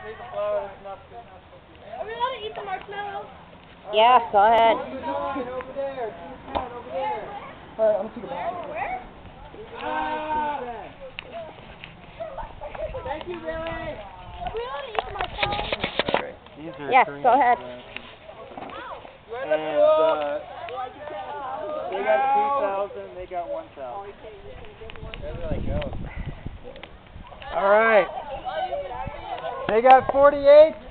Are we allowed to eat the marshmallows? Yeah, go ahead. Over there. Alright, I'm gonna take a bath. Where? Thank you, Billy. Are we allowed to eat the marshmallows? Alright. Yes, go ahead. And they got 2,000, they got 1,000. That's how it goes. Alright. They got 48.